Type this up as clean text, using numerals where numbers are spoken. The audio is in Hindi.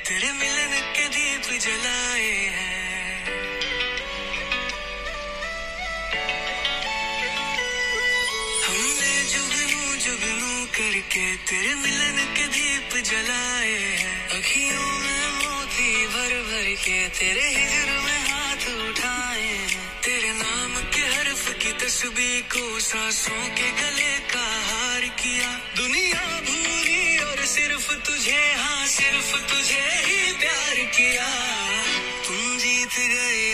तेरे मिलन के दीप जलाए हैं। हमने जुगनू जुगनू करके तेरे मिलन के दीप जलाए हैं। अखियों में मोती भर भर के तेरे हिजर में हाथ उठाए हैं। तेरे नाम के हर्फ की तस्बीह को सांसों के गले का हार किया। दुनिया भूली और सिर्फ तुझे, हाँ सिर्फ तुझे ही प्यार किया। तुम जीत गए